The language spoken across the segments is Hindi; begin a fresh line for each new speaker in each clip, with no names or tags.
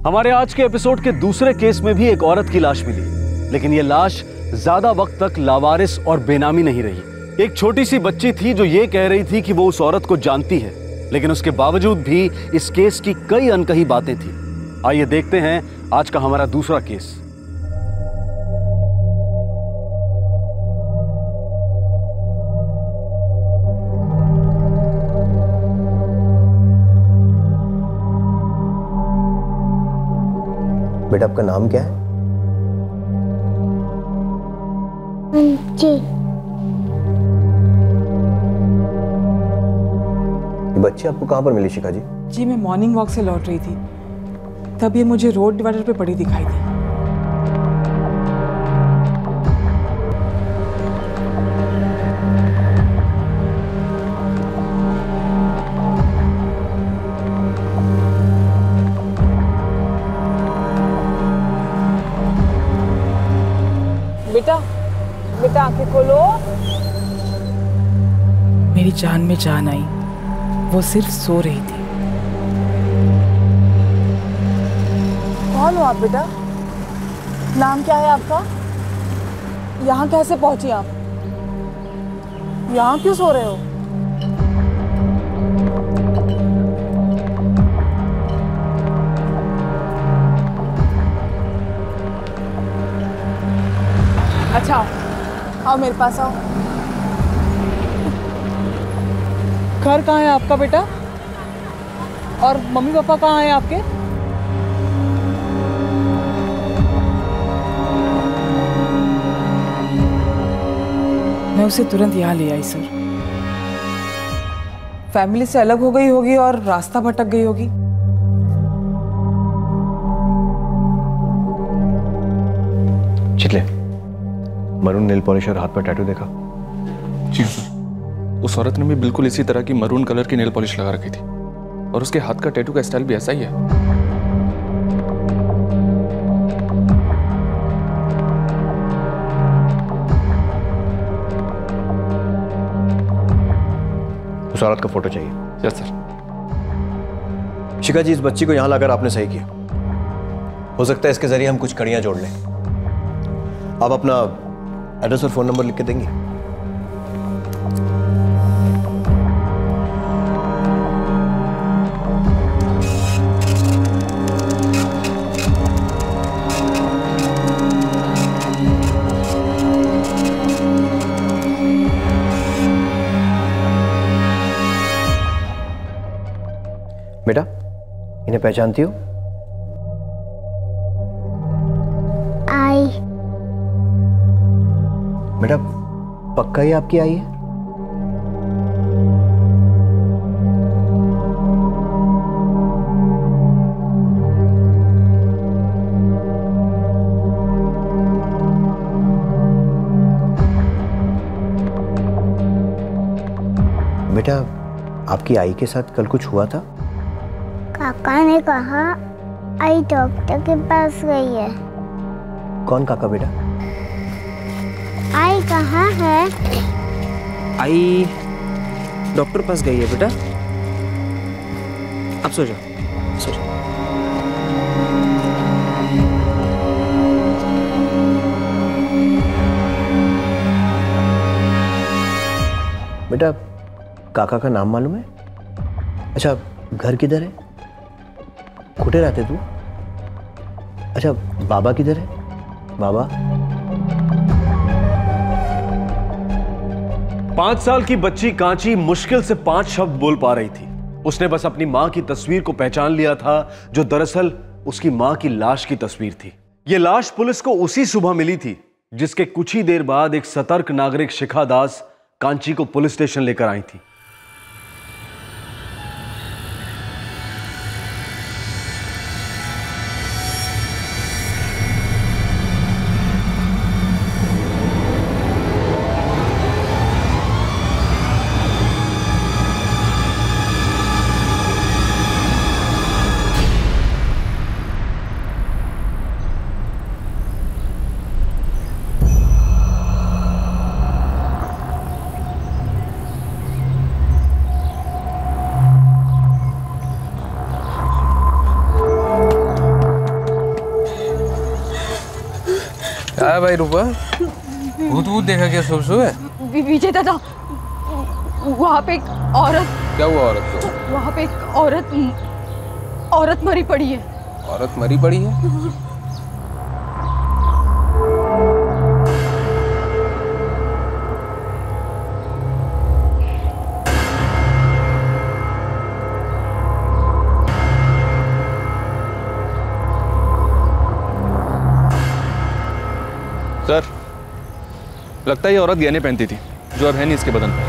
हमारे आज के एपिसोड के दूसरे केस में भी एक औरत की लाश मिली, लेकिन यह लाश ज्यादा वक्त तक लावारिस और बेनामी नहीं रही। एक छोटी सी बच्ची थी जो ये कह रही थी कि वो उस औरत को जानती है, लेकिन उसके बावजूद भी इस केस की कई अनकही बातें थी। आइए देखते हैं आज का हमारा दूसरा केस।
बेटा आपका नाम क्या है?
जी।
ये बच्ची आपको कहाँ पर मिली शिखा जी?
जी मैं मॉर्निंग वॉक से लौट रही थी, तब ये मुझे रोड डिवाइडर पे पड़ी दिखाई दी। बेटा बेटा आंखें खोलो। मेरी जान में जान आई, वो सिर्फ सो रही थी। कौन हो आप बेटा? नाम क्या है आपका? यहाँ कैसे पहुंची आप? यहाँ क्यों सो रहे हो? अच्छा आओ मेरे पास आओ। घर कहाँ है आपका बेटा? और मम्मी पापा कहाँ हैं आपके? मैं उसे तुरंत यहाँ ले आई सर। फैमिली से अलग हो गई होगी और रास्ता भटक गई होगी।
चितले, मरून नेल पॉलिश और हाथ पर टैटू देखा?
जी सर, उस औरत ने भी बिल्कुल इसी तरह की मरून कलर की नेल पॉलिश लगा रखी थी और उसके हाथ का टैटू का स्टाइल भी ऐसा ही है।
उस औरत का फोटो चाहिए।
Yes sir.
शिखा जी, इस बच्ची को यहां लाकर आपने सही किया। हो सकता है इसके जरिए हम कुछ कड़ियां जोड़ लें। आप अपना एड्रेस और फोन नंबर लिख के देंगी? बेटा, इन्हें पहचानती हो?
आई।
बेटा, पक्का ये आपकी आई है? बेटा, आपकी आई के साथ कल कुछ हुआ था?
काका ने कहा आई डॉक्टर के पास गई है।
कौन काका बेटा?
आई कहाँ है?
आई डॉक्टर पास गई है बेटा। अब सो जाओ, सो जाओ।
बेटा, काका का नाम मालूम है? अच्छा, घर किधर है? कुठे रहते तू? अच्छा, बाबा किधर है? बाबा?
5 साल की बच्ची कांची मुश्किल से 5 शब्द बोल पा रही थी। उसने बस अपनी मां की तस्वीर को पहचान लिया था, जो दरअसल उसकी मां की लाश की तस्वीर थी। यह लाश पुलिस को उसी सुबह मिली थी, जिसके कुछ ही देर बाद एक सतर्क नागरिक शिखा दास कांची को पुलिस स्टेशन लेकर आई थी।
क्या भाई रूपा, भूत भूत देखा क्या सुबह सुबह?
विजय दादा, वहाँ पे एक औरत।
क्या हुआ औरत को?
वहाँ पे एक औरत मरी पड़ी है।
औरत मरी पड़ी है?
सर, लगता है ये औरत गहने पहनती थी जो अब है नहीं इसके बदन पर।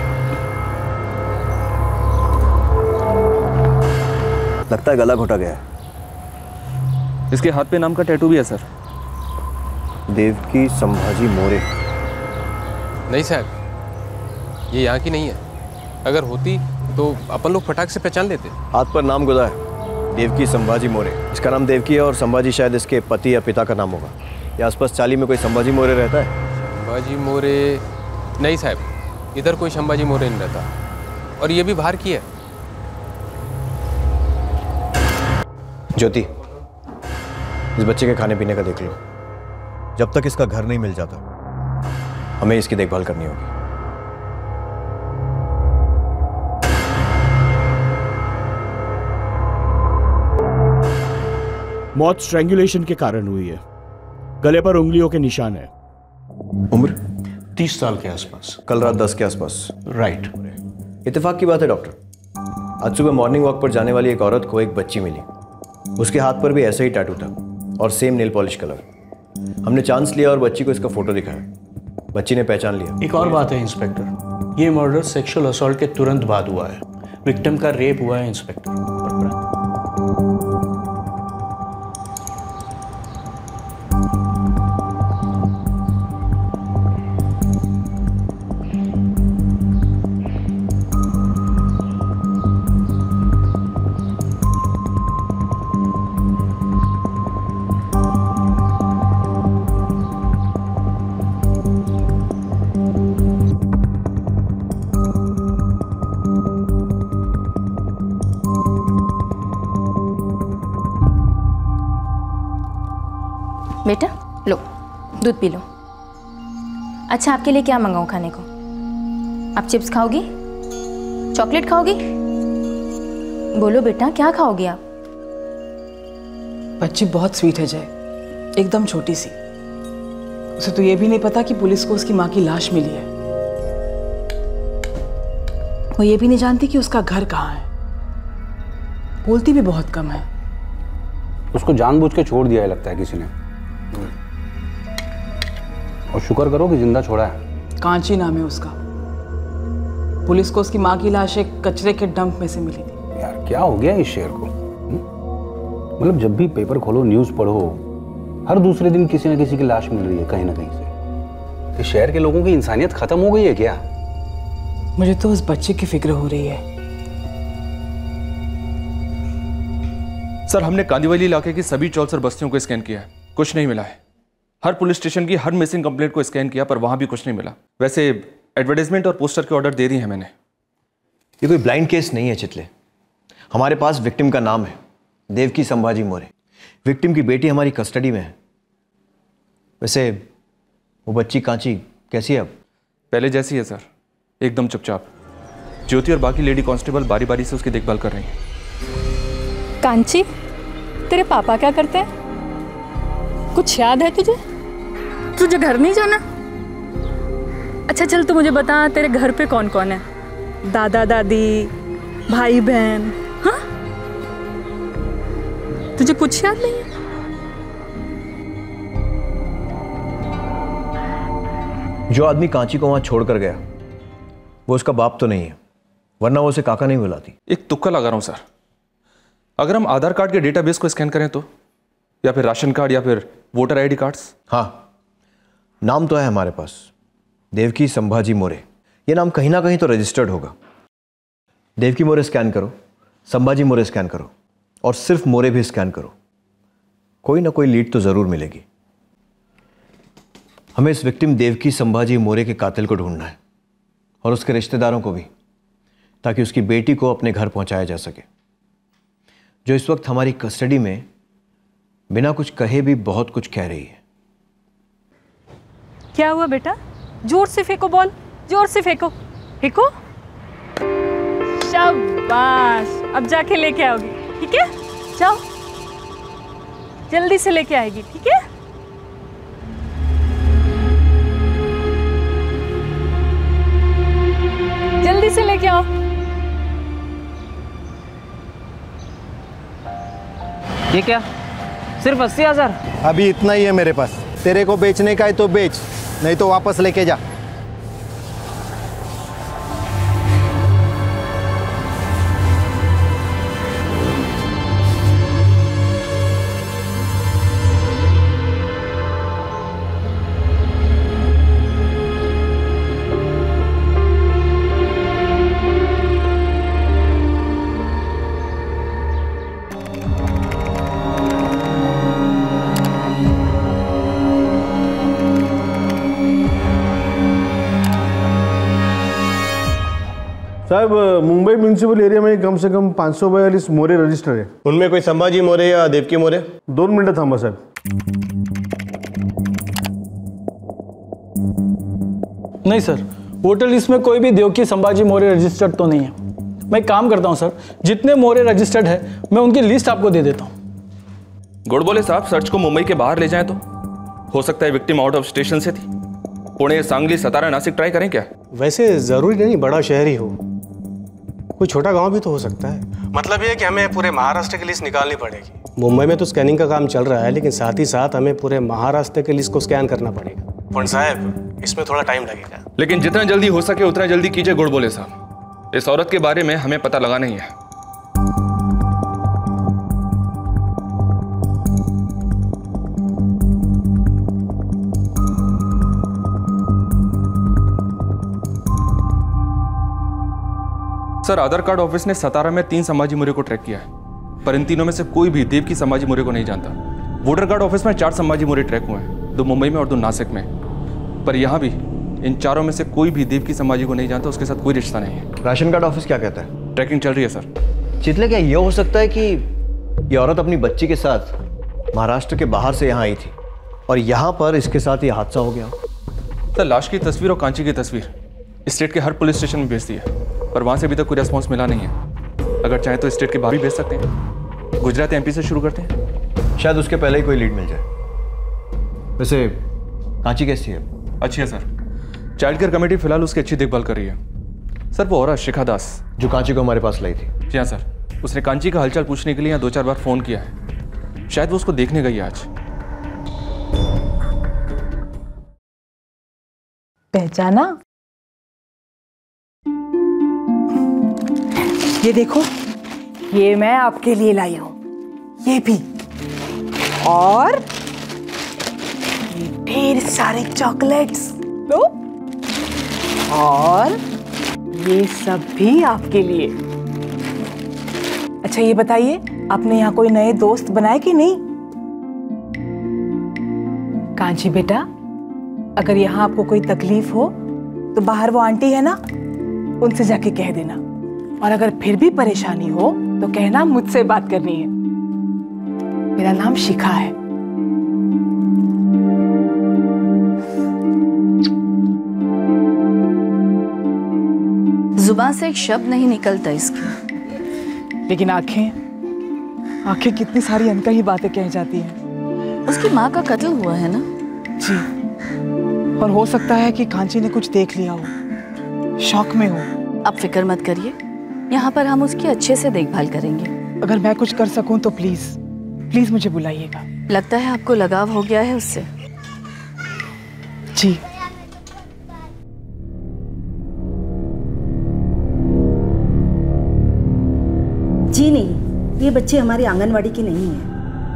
लगता है गला घोटा गया है।
इसके हाथ पे नाम का टैटू भी है सर।
देवकी संभाजी मोरे।
नहीं साहब, ये यहाँ की नहीं है। अगर होती तो अपन लोग फटाक से पहचान लेते।
हाथ पर नाम गुदा है, देवकी संभाजी मोरे। इसका नाम देवकी है और संभाजी शायद इसके पति या पिता का नाम होगा। या आसपास चाली में कोई संभाजी मोरे रहता है?
संभाजी मोरे? नहीं साहब, इधर कोई संभाजी मोरे नहीं रहता। और ये भी बाहर की है।
ज्योति, इस बच्चे के खाने पीने का देख लो। जब तक इसका घर नहीं मिल जाता हमें इसकी देखभाल करनी होगी।
मौत स्ट्रैंगुलेशन के कारण हुई है। गले पर उंगलियों के निशान है।
उम्र
30 साल के आसपास।
कल रात 10 के आसपास।
राइट।
इत्तेफाक की बात है डॉक्टर, आज सुबह मॉर्निंग वॉक पर जाने वाली एक औरत को एक बच्ची मिली। उसके हाथ पर भी ऐसा ही टैटू था और सेम नेल पॉलिश कलर। हमने चांस लिया और बच्ची को इसका फोटो दिखाया। बच्ची ने पहचान लिया।
एक और बात है इंस्पेक्टर, ये मर्डर सेक्सुअल असॉल्ट के तुरंत बाद हुआ है। विक्टिम का रेप हुआ है इंस्पेक्टर।
बेटा लो, दूध पी लो। अच्छा, आपके लिए क्या मंगाऊं खाने को? आप चिप्स खाओगी? चॉकलेट खाओगी? बोलो बेटा, क्या खाओगी आप?
बच्ची बहुत स्वीट है जय, एकदम छोटी सी। उसे तो ये भी नहीं पता कि पुलिस को उसकी माँ की लाश मिली है। वो ये भी नहीं जानती कि उसका घर कहाँ है। बोलती भी बहुत कम है।
उसको जानबूझ के छोड़ दिया है लगता है किसी ने। और शुक्र करो कि जिंदा छोड़ा है।
कांची नाम है उसका। पुलिस को उसकी माँ की लाश एक कचरे के डंप में से मिली थी।
यार क्या हो गया इस शेर को? मतलब जब भी पेपर खोलो, न्यूज़ पढ़ो, हर दूसरे दिन किसी न किसी की लाश मिल रही है कहीं ना कहीं से। इस शहर के लोगों की इंसानियत खत्म हो गई है क्या?
मुझे तो उस बच्चे की फिक्र हो रही है।
सर, हमने कांदीवली इलाके की सभी चौल्स और बस्तियों को स्कैन किया है, कुछ नहीं मिला है। हर पुलिस स्टेशन की हर मिसिंग कंप्लेंट को स्कैन किया पर वहां भी कुछ नहीं मिला। वैसे एडवर्टाइजमेंट और पोस्टर के ऑर्डर दे दिए हैं मैंने।
ये कोई ब्लाइंड केस नहीं है चितले। हमारे पास विक्टिम का नाम है देवकी संभाजी मोरे। विक्टिम की बेटी हमारी कस्टडी में है। वैसे वो बच्ची कांची कैसी है अब?
पहले जैसी है सर, एकदम चुपचाप। ज्योति और बाकी लेडी कांस्टेबल बारी बारी से उसकी देखभाल कर रही हैं।
कांची, तेरे पापा क्या करते हैं? कुछ याद है तुझे? तुझे घर नहीं जाना? अच्छा चल, तू मुझे बता, तेरे घर पे कौन कौन है? दादा दादी, भाई बहन? हाँ, तुझे कुछ याद नहीं है?
जो आदमी कांची को वहां छोड़कर गया वो उसका बाप तो नहीं है, वरना वो उसे काका नहीं बुलाती।
एक तुक्का लगा रहा हूं सर। अगर हम आधार कार्ड के डेटाबेस को स्कैन करें तो, या फिर राशन कार्ड या फिर वोटर आईडी कार्ड्स।
हाँ, नाम तो है हमारे पास, देवकी संभाजी मोरे। ये नाम कहीं ना कहीं तो रजिस्टर्ड होगा। देवकी मोरे स्कैन करो, संभाजी मोरे स्कैन करो और सिर्फ मोरे भी स्कैन करो, कोई ना कोई लीड तो जरूर मिलेगी। हमें इस विक्टिम देवकी संभाजी मोरे के कातिल को ढूंढना है और उसके रिश्तेदारों को भी, ताकि उसकी बेटी को अपने घर पहुंचाया जा सके, जो इस वक्त हमारी कस्टडी में बिना कुछ कहे भी बहुत कुछ कह रही है।
क्या हुआ बेटा? जोर से फेंको बॉल, जोर से फेंको, फेंको। शाबाश, अब जाके लेके आओगी, ठीक है? जाओ, जल्दी से लेके आएगी, ठीक है? जल्दी से लेके आओ।
ये क्या, सिर्फ 80,000?
अभी इतना ही है मेरे पास। तेरे को बेचने का है तो बेच, नहीं तो वापस लेके जा।
साहब, मुंबई म्यूनिसिपल एरिया में कम से कम 542 मोरे रजिस्टर है।
उनमें कोई संभाजी मोरे या देवकी मोरे?
2 मिनट थांबा साहब।
नहीं सर, वोटर लिस्ट में कोई भी देवकी संभाजी मोरे रजिस्टर्ड तो नहीं है। मैं एक काम करता हूँ सर, जितने मोरे रजिस्टर्ड है मैं उनकी लिस्ट आपको दे देता हूँ।
गोडबोले साहब, सर्च को मुंबई के बाहर ले जाएं तो हो सकता है विक्टिम आउट ऑफ स्टेशन से थी। पुणे, सांगली, सतारा, नासिक ट्राई करें क्या?
वैसे जरूरी नहीं बड़ा शहर ही हो, कोई छोटा गांव भी तो हो सकता है। मतलब ये है कि हमें पूरे महाराष्ट्र की लिस्ट निकालनी पड़ेगी। मुंबई में तो स्कैनिंग का काम चल रहा है, लेकिन साथ ही साथ हमें पूरे महाराष्ट्र की लिस्ट को स्कैन करना पड़ेगा। पंडित साहब, इसमें थोड़ा टाइम लगेगा।
लेकिन जितना जल्दी हो सके उतना जल्दी कीजिए गोडबोले साहब। इस औरत के बारे में हमें पता लगाना ही है। सर, आधार कार्ड ऑफिस ने सतारा में 3 संभाजी मोरे को ट्रैक किया है, पर इन तीनों में से कोई भी देवकी संभाजी मोरे को नहीं जानता। वोटर कार्ड ऑफिस में 4 संभाजी मोरे ट्रैक हुए हैं, 2 मुंबई में और 2 नासिक में, पर यहाँ भी इन चारों में से कोई भी देवकी संभाजी को नहीं जानता, उसके साथ कोई रिश्ता नहीं है।
राशन कार्ड ऑफिस क्या कहता है?
ट्रैकिंग चल रही है सर।
चितले, क्या ये हो सकता है कि ये औरत अपनी बच्ची के साथ महाराष्ट्र के बाहर से यहाँ आई थी और यहाँ पर इसके साथ ये हादसा हो गया?
सर, लाश की तस्वीर और कांची की तस्वीर स्टेट के हर पुलिस स्टेशन में भेज दी है, पर वहाँ से अभी तक कोई रेस्पॉन्स मिला नहीं है। अगर चाहें तो स्टेट के बाहर भी भेज सकते हैं। गुजरात एमपी से शुरू करते हैं,
शायद उसके पहले ही कोई लीड मिल जाए। वैसे कांची कैसी है?
अच्छी है सर। चाइल्ड केयर कमेटी फिलहाल उसकी अच्छी देखभाल कर रही है। सर, वो औरत शिखा दास
जो कांची को हमारे पास लाई थी?
जी हाँ सर, उसने कांची का हालचाल पूछने के लिए यहाँ 2-4 बार फोन किया है। शायद वो उसको देखने गई आज।
पहचाना? ये देखो, ये मैं आपके लिए लाई हूं, ये भी, और ये ढेर सारे चॉकलेट्स लो, और ये सब भी आपके लिए। अच्छा, ये बताइए, आपने यहाँ कोई नए दोस्त बनाए कि नहीं? कांची बेटा, अगर यहाँ आपको कोई तकलीफ हो तो बाहर वो आंटी है ना, उनसे जाके कह देना, और अगर फिर भी परेशानी हो तो कहना मुझसे बात करनी है। मेरा नाम शिखा है।
जुबान से एक शब्द नहीं निकलता इसकी,
लेकिन आंखें कितनी सारी अनकही बातें कह जाती हैं।
उसकी माँ का कत्ल हुआ है ना?
जी, और हो सकता है कि कांची ने कुछ देख लिया हो, शौक में हो।
आप फिक्र मत करिए, यहाँ पर हम उसकी अच्छे से देखभाल करेंगे।
अगर मैं कुछ कर सकूं तो प्लीज प्लीज मुझे बुलाइएगा।
लगता है आपको लगाव हो गया है उससे।
जी।
जी नहीं, ये बच्चे हमारी आंगनवाड़ी की नहीं है।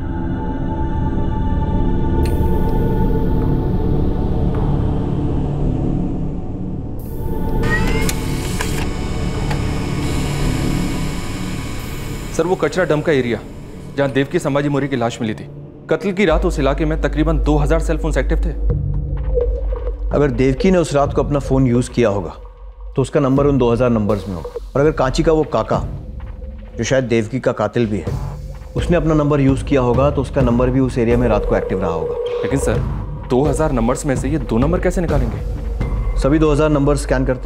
सर, वो कचरा डंप का एरिया जहां देवकी संभाजी मोरे की लाश मिली थी, कत्ल की रात उस इलाके में तकरीबन 2000 सेल फोन्स एक्टिव थे।
अगर देवकी ने उस रात को अपना फोन यूज किया होगा तो उसका नंबर उन 2000 नंबर्स में होगा। और अगर कांची का वो काका, जो शायद देवकी का कातिल भी है, उसने अपना नंबर यूज किया होगा तो उसका नंबर भी उस एरिया में रात को एक्टिव रहा होगा।
लेकिन सर, 2000 नंबर्स में से ये 2 नंबर कैसे निकालेंगे?
सभी 2000 नंबर स्कैन करते।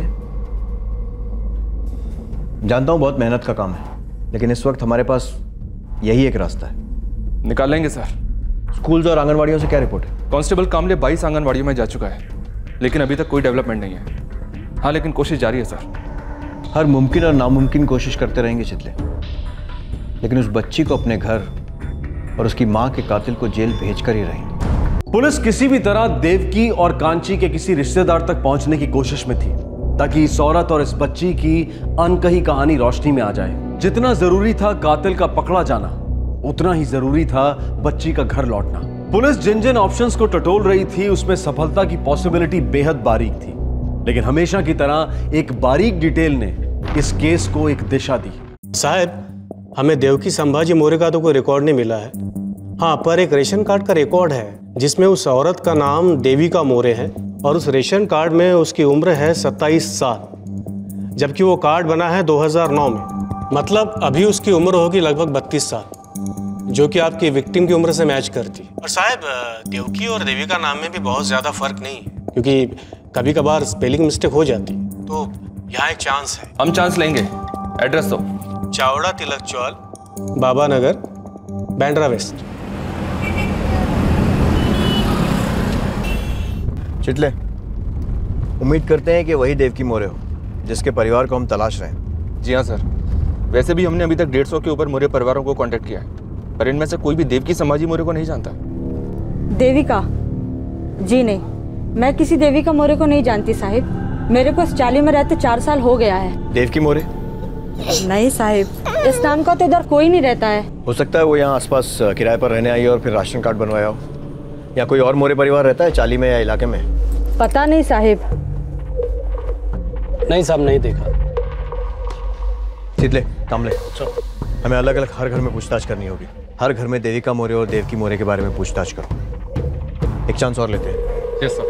जानता हूं बहुत मेहनत का काम है, लेकिन इस वक्त हमारे पास यही एक रास्ता है।
निकाल लेंगे सर।
स्कूल्स और आंगनवाड़ियों से क्या रिपोर्ट है?
कांस्टेबल कामले 22 आंगनवाड़ियों में जा चुका है, लेकिन अभी तक कोई डेवलपमेंट नहीं है। हाँ, लेकिन कोशिश जारी है सर।
हर मुमकिन और नामुमकिन कोशिश करते रहेंगे चितले, लेकिन उस बच्ची को अपने घर और उसकी मां के कातिल को जेल भेजकर ही रहेंगे।
पुलिस किसी भी तरह देवकी और कांची के किसी रिश्तेदार तक पहुंचने की कोशिश में थी, ताकि इस औरत और इस बच्ची की अनकही कहानी रोशनी में आ जाए। जितना जरूरी था कातिल का पकड़ा जाना, उतना ही जरूरी था बच्ची का घर लौटना। पुलिस जिन जिन ऑप्शंस को टटोल रही थी, उसमें सफलता की पॉसिबिलिटी बेहद बारीक थी, लेकिन हमेशा की तरह एक बारीक डिटेल ने इस केस को एक दिशा दी।
साहब, हमें देवकी संभाजी मोरे का तो कोई रिकॉर्ड नहीं मिला है। हाँ, पर एक रेशन कार्ड का रिकॉर्ड है जिसमें उस औरत का नाम देविका मोरे है और उस रेशन कार्ड में उसकी उम्र है 27 साल, जबकि वो कार्ड बना है 2009 में। मतलब अभी उसकी उम्र होगी लगभग 32 साल, जो कि आपकी विक्टिम की उम्र से मैच करती। और साहब, देवकी और देविका नाम में भी बहुत ज़्यादा फर्क नहीं है, क्योंकि कभी कभार स्पेलिंग मिस्टेक हो जाती, तो यहाँ एक चांस है।
हम चांस लेंगे। एड्रेस दो।
Chavda Tilak chawl, Baba Nagar, Bandra west.
चितले, उम्मीद करते हैं कि वही देवकी मोरे हो जिसके परिवार को हम तलाश रहे हैं।
जी हाँ सर। वैसे भी हमने अभी तक 150 के ऊपर मोरे परिवारों को कांटेक्ट किया है, पर इनमें से कोई भी देवकी संभाजी मोरे को नहीं जानता।
देविका? जी नहीं, मैं किसी देविका मोरे को नहीं जानती साहिब। मेरे को इस चाली में रहते 4 साल हो गया है।
देवकी मोरे?
नहीं साहिब, इस नाम का तो इधर कोई नहीं रहता है।
हो सकता है वो यहाँ आसपास किराए पर रहने आई और फिर राशन कार्ड बनवाया हो, या कोई और मोरे परिवार रहता है चाली में या इलाके में?
पता नहीं साहिब।
नहीं साहब, नहीं देखा।
चितले, कामले, हमें अलग अलग हर घर में पूछताछ करनी होगी। हर घर में देविका मोरे और देवकी मोरे के बारे में पूछताछ करो। एक चांस और लेते हैं।
Yes sir.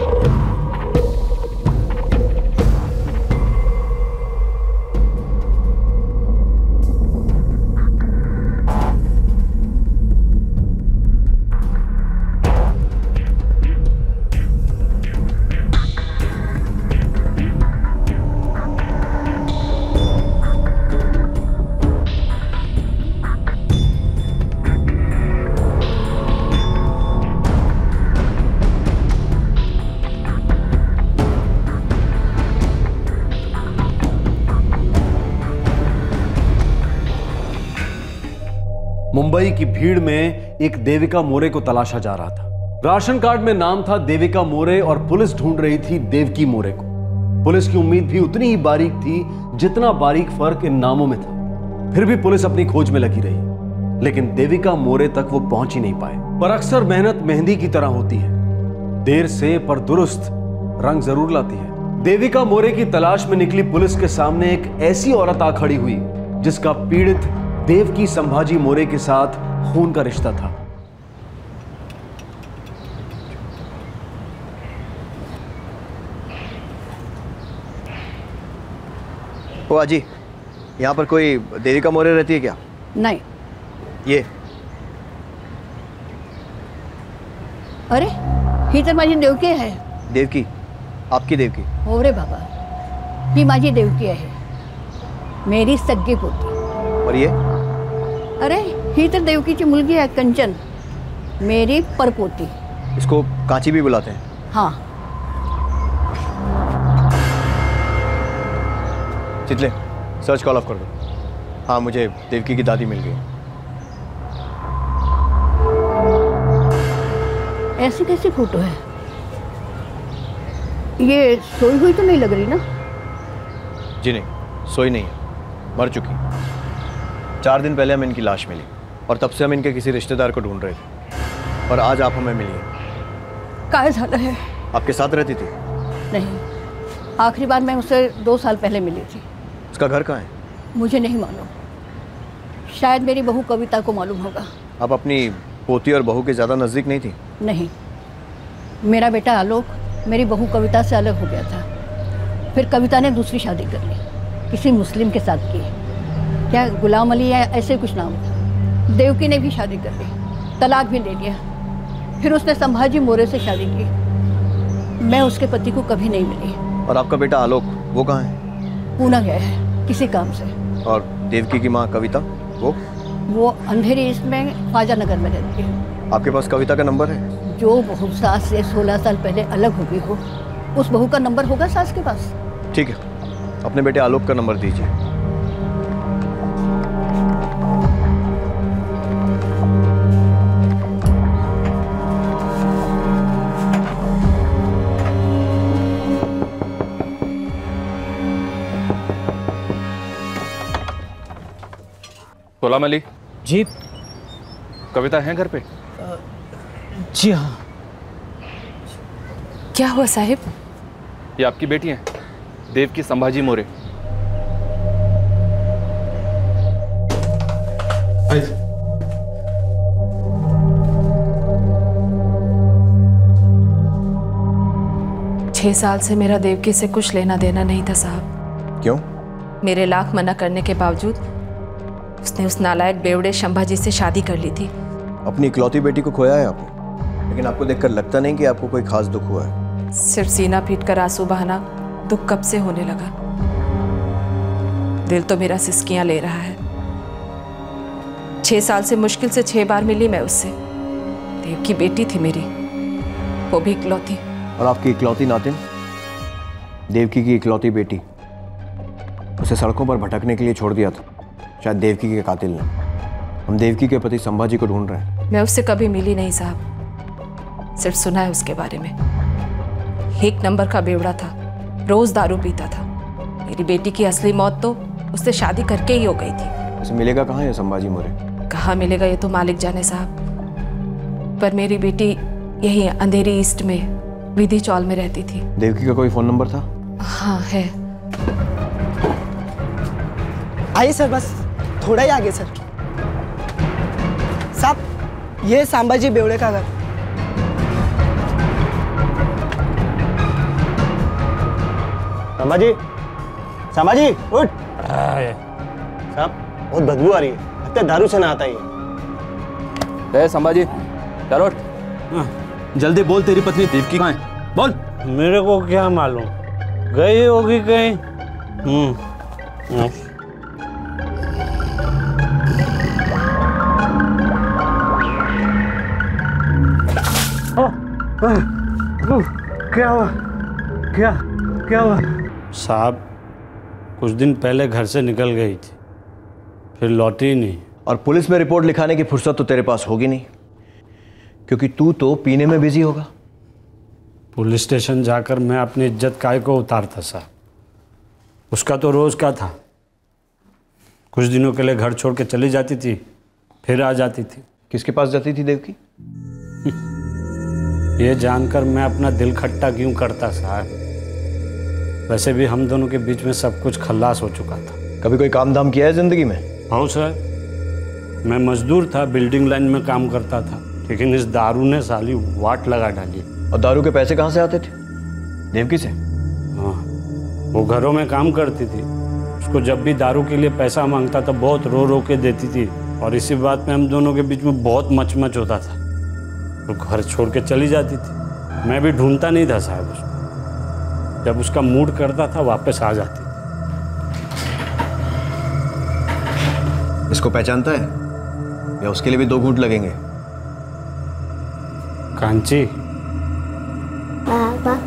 मुंबई की भीड़ में एक देविका मोरे को तलाशा जा रहा था। राशन कार्ड में नाम था देविका मोरे और पुलिस ढूंढ रही थी देवकी मोरे को। पुलिस की उम्मीद भी उतनी ही बारीक थी जितना बारीक फर्क इन नामों में था। फिर भी पुलिस अपनी खोज में लगी रही, लेकिन देविका मोरे तक वो पहुंच ही नहीं पाए। पर अक्सर मेहनत मेहंदी की तरह होती है, देर से पर दुरुस्त रंग जरूर लाती है। देविका मोरे की तलाश में निकली पुलिस के सामने एक ऐसी औरत आ खड़ी हुई जिसका पीड़ित देवकी संभाजी मोरे के साथ खून का रिश्ता था।
ओ आजी, यहाँ पर कोई देविका मोरे रहती है क्या?
नहीं।
ये
अरे ही तर माझी देवकी आहे।
देवकी? आपकी देवकी?
हो रे बाबा, ही माझी देवकी आहे, मेरी सग्गी पोती।
और ये?
अरे ही तर देवकीची मुलगी आहे कंचन, मेरी परपोती।
इसको कांची भी बुलाते हैं?
हाँ।
चितले, सर्च कॉल ऑफ कर दो। हाँ, मुझे देवकी की दादी मिल गई।
ऐसी कैसी फोटो है? ये सोई हुई तो नहीं लग रही ना?
जी नहीं, सोई नहीं है, मर चुकी। 4 दिन पहले हमें इनकी लाश मिली और तब से हम इनके किसी रिश्तेदार को ढूंढ रहे थे, और आज आप हमें मिली हैं।
काय झालं है?
आपके साथ रहती थी?
नहीं, आखिरी बार मैं उससे 2 साल पहले मिली थी।
उसका घर कहाँ है?
मुझे नहीं मालूम, शायद मेरी बहू कविता को मालूम होगा।
आप अपनी पोती और बहू के ज़्यादा नज़दीक नहीं थी?
नहीं, मेरा बेटा आलोक मेरी बहू कविता से अलग हो गया था। फिर कविता ने दूसरी शादी कर ली, किसी मुस्लिम के साथ की, क्या गुलाम अली या ऐसे कुछ नाम था। देवकी ने भी शादी कर ली, तलाक भी ले लिया। फिर उसने संभाजी मोरे से शादी की। मैं उसके पति को कभी नहीं मिली।
और आपका बेटा आलोक वो कहाँ है?
पूना गया है किसी काम से।
और देवकी की माँ कविता वो
अंधेरी ईस्ट में ख्वाजा नगर में रहती है।
आपके पास कविता का नंबर है?
जो बहू सास से 16 साल पहले अलग हो गई हो, उस बहू का नंबर होगा सास के पास।
ठीक है, अपने बेटे आलोक का नंबर दीजिए।
गुलाम अली
जी।
कविता है घर पे?
जी हाँ।
क्या हुआ साहिब?
ये आपकी बेटी है, देवकी संभाजी मोरे।
छह साल से मेरा देवकी से कुछ लेना देना नहीं था साहब।
क्यों?
मेरे लाख मना करने के बावजूद उसने उस नालायक बेवड़े संभाजी से शादी कर ली थी।
अपनी इकलौती बेटी को खोया है आपने, लेकिन आपको देखकर लगता नहीं कि आपको कोई खास दुख हुआ है।
सिर्फ सीना पीट कर आंसू बहाना दुख कब से होने लगा। दिल तो मेरा सिसकियां ले रहा है। 6 साल से मुश्किल से 6 बार मिली मैं उससे। देव की बेटी थी मेरी, वो भी इकलौती।
और आपकी इकलौती नातिन, देवकी की इकलौती बेटी, उसे सड़कों पर भटकने के लिए छोड़ दिया था शायद देवकी के कातिल ने। हम देवकी के पति संभाजी को ढूंढ रहे हैं।
मैं उससे कभी मिली नहीं साहब, सिर्फ सुना है उसके बारे में। 1 नंबर का बेवड़ा था, रोज दारू पीता था। मेरी बेटी की असली मौत तो उससे शादी करके ही हो गई थी।
उसे मिलेगा कहाँ ये संभाजी मोरे?
कहाँ मिलेगा ये तो मालिक जाने साहब, पर मेरी बेटी यही अंधेरी ईस्ट में विधि चौल में रहती थी।
देवकी का कोई फोन नंबर था?
हाँ है।
आइए सर, बस थोड़ा ही आगे सर। साहब, ये संभाजी बेवड़े का घर।
संभाजी, संभाजी उठ। साहब बहुत बदबू आ रही है, लगता है दारू से ना आता ही।
संभाजी चलो उठ।
जल्दी बोल, तेरी पत्नी देवकी कहाँ है? बोल।
मेरे को क्या मालूम, गई होगी कहीं।
क्या हुआ? क्या हुआ?
साहब कुछ दिन पहले घर से निकल गई थी, फिर लौटी ही नहीं।
और पुलिस में रिपोर्ट लिखाने की फुर्सत तो तेरे पास होगी नहीं, क्योंकि तू तो पीने में बिजी होगा।
पुलिस स्टेशन जाकर मैं अपनी इज्जत काय को उतारता साहब, उसका तो रोज का था। कुछ दिनों के लिए घर छोड़ के चली जाती थी, फिर आ जाती थी।
किसके पास जाती थी देवकी?
ये जानकर मैं अपना दिल खट्टा क्यों करता साहब? वैसे भी हम दोनों के बीच में सब कुछ खल्लास हो चुका था।
कभी कोई काम धाम किया है जिंदगी में?
हाँ सर, मैं मजदूर था, बिल्डिंग लाइन में काम करता था, लेकिन इस दारू ने साली वाट लगा डाली।
और दारू के पैसे कहाँ से आते थे? देवकी से?
हाँ, वो घरों में काम करती थी, उसको जब भी दारू के लिए पैसा मांगता था बहुत रो रो के देती थी, और इसी बात में हम दोनों के बीच में बहुत मचमच होता था। वो घर छोड़ के चली जाती थी, मैं भी ढूंढता नहीं था साहब उसको। जब उसका मूड करता था वापस आ जाती थी।
इसको पहचानता है या उसके लिए भी 2 घूंट लगेंगे?
कांची।
बाबा।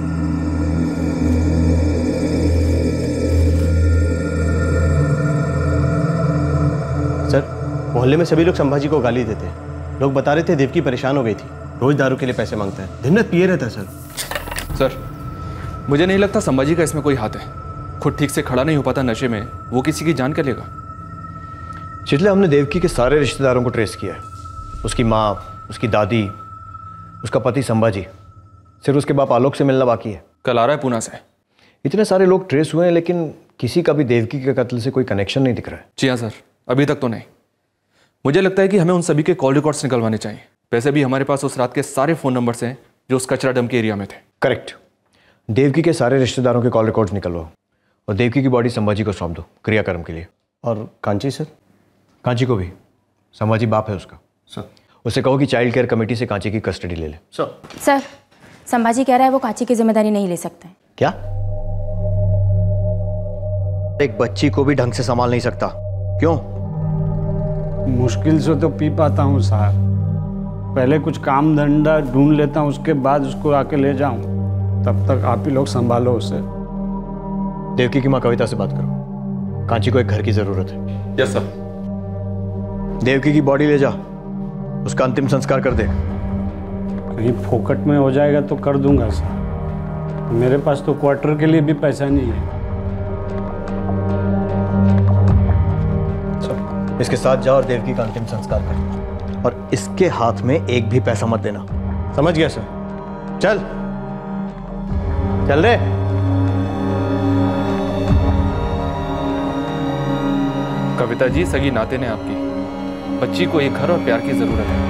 सर, मोहल्ले में सभी लोग संभाजी को गाली देते हैं। लोग बता रहे थे देवकी परेशान हो गई थी, रोज दारू के लिए पैसे मांगता है, दिन रात पिए रहता है।
सर मुझे नहीं लगता संभाजी का इसमें कोई हाथ है। खुद ठीक से खड़ा नहीं हो पाता नशे में, वो किसी की जान क्या लेगा?
चितले, हमने देवकी के सारे रिश्तेदारों को ट्रेस किया है। उसकी माँ, उसकी दादी, उसका पति संभाजी, सिर्फ उसके बाप आलोक से मिलना बाकी है।
कल आ रहा है पूना से।
इतने सारे लोग ट्रेस हुए हैं, लेकिन किसी का भी देवकी के कत्ल से कोई कनेक्शन नहीं दिख रहा है।
जी हाँ सर, अभी तक तो नहीं। मुझे लगता है कि हमें उन सभी के कॉल रिकॉर्ड्स निकलवाने चाहिए। वैसे भी हमारे पास उस रात के सारे फोन नंबर्स हैं जो उस कचरा डंप के एरिया में थे।
करेक्ट। देवकी के सारे रिश्तेदारों के कॉल रिकॉर्ड्स निकलवाओ और देवकी की बॉडी संभाजी को सौंप दो क्रियाक्रम के लिए। और कांची सर? कांची को भी, संभाजी बाप है उसका। सर। उसे कहो कि चाइल्ड केयर कमेटी से कांची की कस्टडी ले ले।
सर, संभाजी कह रहा है वो कांची की जिम्मेदारी नहीं ले सकते।
क्या? एक बच्ची को भी ढंग से संभाल नहीं सकता? क्यों?
मुश्किल से तो पी पाता हूँ साहब। पहले कुछ काम धंधा ढूंढ लेता हूँ, उसके बाद उसको आके ले जाऊं। तब तक आप ही लोग संभालो उसे।
देवकी की माँ कविता से बात करो, कांची को एक घर की जरूरत है।
Yes sir.
देवकी की बॉडी ले जा, उसका अंतिम संस्कार कर दे।
कहीं फोकट में हो जाएगा तो कर दूंगा सर। मेरे पास तो क्वार्टर के लिए भी पैसा नहीं है।
इसके साथ जाओ और देवकी का अंतिम संस्कार कर, और इसके हाथ में एक भी पैसा मत देना।
समझ गया सर। चल चल रे।
कविता जी, सगी नाते ने आपकी बच्ची को एक घर और प्यार की जरूरत है।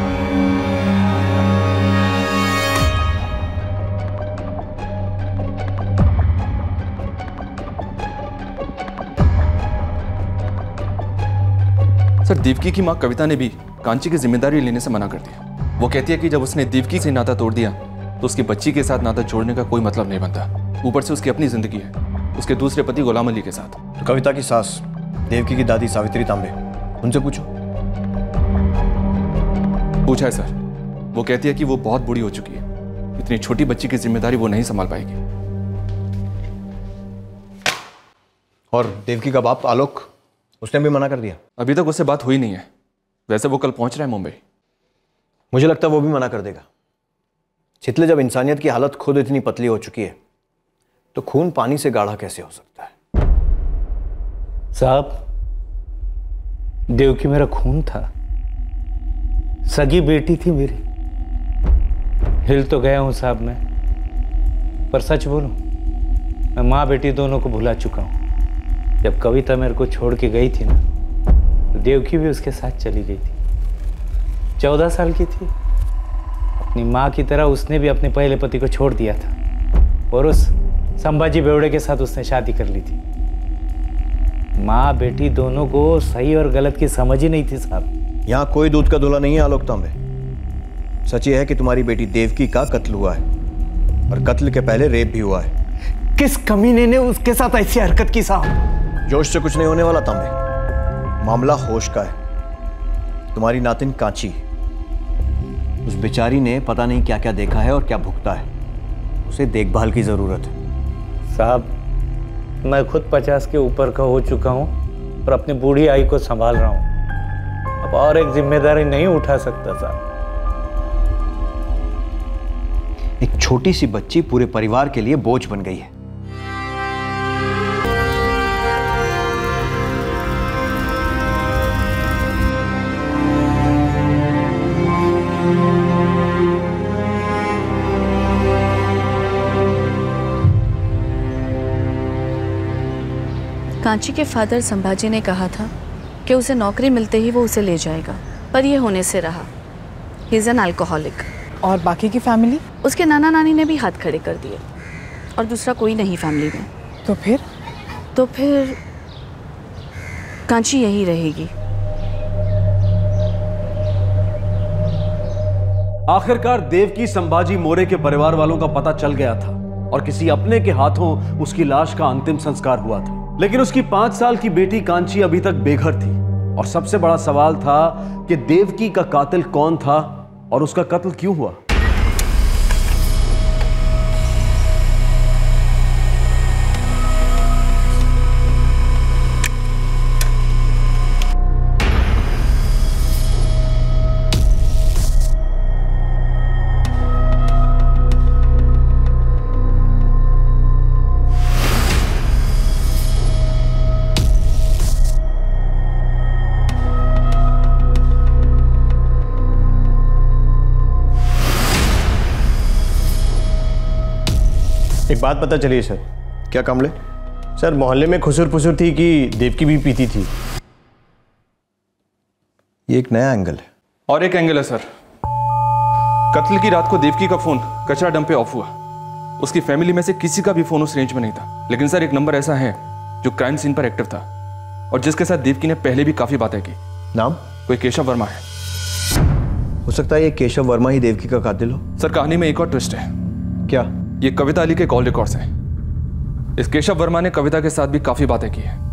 सर, देवकी की मां कविता ने भी कांची की जिम्मेदारी लेने से मना कर दिया। वो कहती है कि जब उसने देवकी से नाता तोड़ दिया तो उसकी बच्ची के साथ नाता जोड़ने का कोई मतलब नहीं बनता। ऊपर से उसकी अपनी जिंदगी है, उसके दूसरे पति गुलाम अली के साथ।
तो कविता की सास देवकी की दादी सावित्री तांबे, उनसे पूछो।
पूछा है सर। वो कहती है कि वो बहुत बूढ़ी हो चुकी है, इतनी छोटी बच्ची की जिम्मेदारी वो नहीं संभाल पाएगी।
और देवकी का बाप आलोक, उसने भी मना कर दिया?
अभी तक उससे बात हुई नहीं है। वैसे वो कल पहुंच रहा है मुंबई।
मुझे लगता है वो भी मना कर देगा। छितले, जब इंसानियत की हालत खुद इतनी पतली हो चुकी है तो खून पानी से गाढ़ा कैसे हो सकता है?
साहब, देवकी मेरा खून था, सगी बेटी थी मेरी। हिल तो गया हूं साहब मैं, पर सच बोलूं, मैं माँ बेटी दोनों को भुला चुका हूं। जब कविता मेरे को छोड़ के गई थी ना, तो देवकी भी उसके साथ चली गई थी। 14 साल की थी। अपनी माँ की तरह उसने भी अपने पहले पति को छोड़ दिया था और उस संभाजी बेवड़े के साथ उसने शादी कर ली थी। माँ बेटी दोनों को सही और गलत की समझ ही नहीं थी साहब।
यहाँ कोई दूध का धुला नहीं है आलोक तांबे। सच ये है कि तुम्हारी बेटी देवकी का कत्ल हुआ है, और कत्ल के पहले रेप भी हुआ है।
किस कमीने ने उसके साथ ऐसी हरकत की साहब?
जोश से कुछ नहीं होने वाला तांबे, मामला होश का है। तुम्हारी नातिन कांची, उस बेचारी ने पता नहीं क्या क्या देखा है और क्या भुगता है। उसे देखभाल की जरूरत है।
साहब, मैं खुद 50 के ऊपर का हो चुका हूं और अपनी बूढ़ी आई को संभाल रहा हूं। अब और एक जिम्मेदारी नहीं उठा सकता साहब।
एक छोटी सी बच्ची पूरे परिवार के लिए बोझ बन गई है।
कांची के फादर संभाजी ने कहा था कि उसे नौकरी मिलते ही वो उसे ले जाएगा, पर यह होने से रहा। He is an alcoholic.
और बाकी की फैमिली?
उसके नाना नानी ने भी हाथ खड़े कर दिए, और दूसरा कोई नहीं फैमिली में।
तो फिर
कांची यही रहेगी।
आखिरकार देवकी संभाजी मोरे के परिवार वालों का पता चल गया था और किसी अपने के हाथों उसकी लाश का अंतिम संस्कार हुआ था। लेकिन उसकी 5 साल की बेटी कांची अभी तक बेघर थी, और सबसे बड़ा सवाल था कि देवकी का कातिल कौन था और उसका कत्ल क्यों हुआ।
एक बात पता चली सर।
क्या कामले?
सर, मोहल्ले में खुसुर फुसुर थी कि देवकी भी पीती थी।
ये एक नया एंगल है।
और एक एंगल है सर। कत्ल की रात को देवकी का फोन कचरा डंप पे ऑफ हुआ। उसकी फैमिली में से किसी का भी फोन उस रेंज में नहीं था। लेकिन सर, एक नंबर ऐसा है जो क्राइम सीन पर एक्टिव था और जिसके साथ देवकी ने पहले भी काफी बातें की।
नाम?
कोई केशव वर्मा है।
सकता है ये केशव वर्मा ही देवकी का कातिल हो।
सर कहानी में एक और ट्विस्ट है।
क्या?
ये कविता अली के कॉल रिकॉर्ड्स हैं। इस केशव वर्मा ने कविता के साथ भी काफी बातें की है।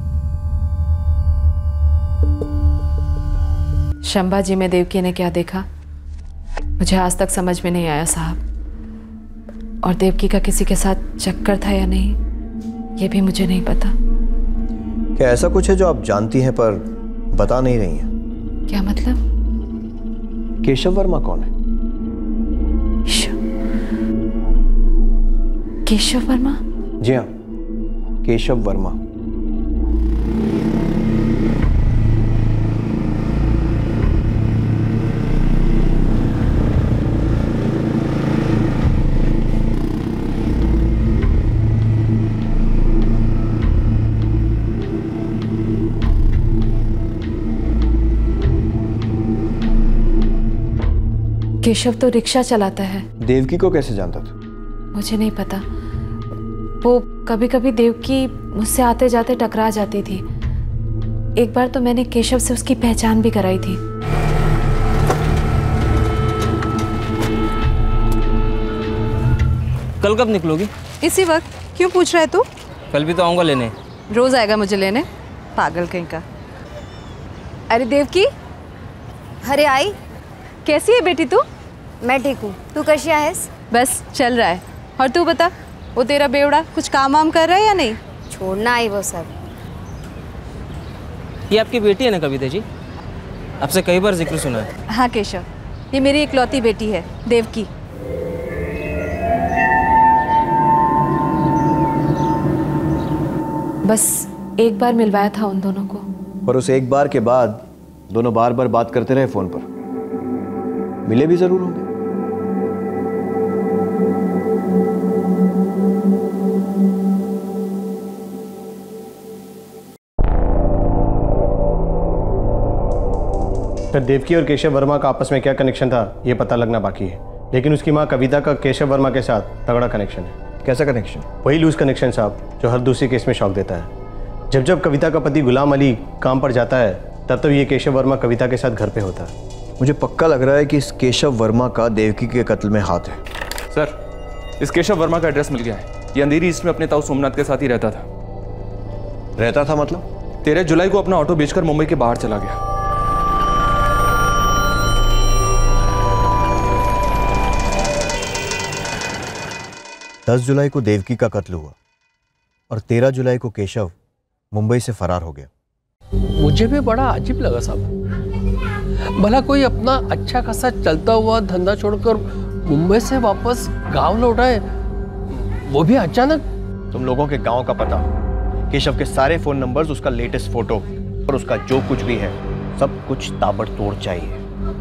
शंभाजी में देवकी ने क्या देखा मुझे आज तक समझ में नहीं आया साहब। और देवकी का किसी के साथ चक्कर था या नहीं ये भी मुझे नहीं पता।
क्या ऐसा कुछ है जो आप जानती हैं पर बता नहीं रही हैं?
क्या मतलब?
केशव वर्मा कौन है?
केशव वर्मा?
जी हाँ, केशव वर्मा।
केशव तो रिक्शा चलाता है।
देवकी को कैसे जानता था?
मुझे नहीं पता। वो कभी कभी देवकी मुझसे आते जाते टकरा जाती थी। एक बार तो मैंने केशव से उसकी पहचान भी कराई थी।
कल कब निकलोगी?
इसी वक्त। क्यों पूछ रहा है तू?
कल भी तो आऊंगा लेने।
रोज आएगा मुझे लेने, पागल कहीं का। अरे देवकी।
अरे आई,
कैसी है बेटी तू?
मैं ठीक हूँ, तू कैसी आहेस?
बस चल रहा है। और तू बता, वो तेरा बेवड़ा कुछ काम वाम कर रहा है या नहीं?
छोड़ना आई वो सब।
ये आपकी बेटी है ना कविता जी? आपसे कई बार जिक्र सुना है।
हाँ केशव, ये मेरी इकलौती बेटी है देवकी। बस एक बार मिलवाया था उन दोनों को।
पर उस एक बार के बाद दोनों बार बार बात करते रहे फोन पर। मिले भी जरूर होंगे।
तो देवकी और केशव वर्मा का आपस में क्या कनेक्शन था ये पता लगना बाकी है, लेकिन उसकी माँ कविता का केशव वर्मा के साथ तगड़ा कनेक्शन है।
कैसा कनेक्शन?
वही लूज कनेक्शन साहब जो हर दूसरी केस में शौक देता है। जब जब कविता का पति गुलाम अली काम पर जाता है तब ये केशव वर्मा कविता के साथ घर पे होता है।
मुझे पक्का लग रहा है कि इस केशव वर्मा का देवकी के कत्ल में हाथ है।
सर, इस केशव वर्मा का एड्रेस मिल गया है। ये अंधेरी ईस्ट में अपने ताऊ सोमनाथ के साथ ही रहता था।
रहता था मतलब?
13 जुलाई को अपना ऑटो बेचकर मुंबई के बाहर चला गया।
दस जुलाई को देवकी का कत्ल हुआ और 13 जुलाई को केशव मुंबई से फरार हो गया।
मुझे भी बड़ा अजीब लगा साहब। भला कोई अपना अच्छा खासा चलता हुआ धंधा छोड़कर मुंबई से वापस गांव लौटा है, वो भी अचानक।
तुम लोगों के गांव का पता, केशव के सारे फोन नंबर्स, उसका लेटेस्ट फोटो और उसका जो कुछ भी है सब कुछ ताबड़तोड़ चाहिए।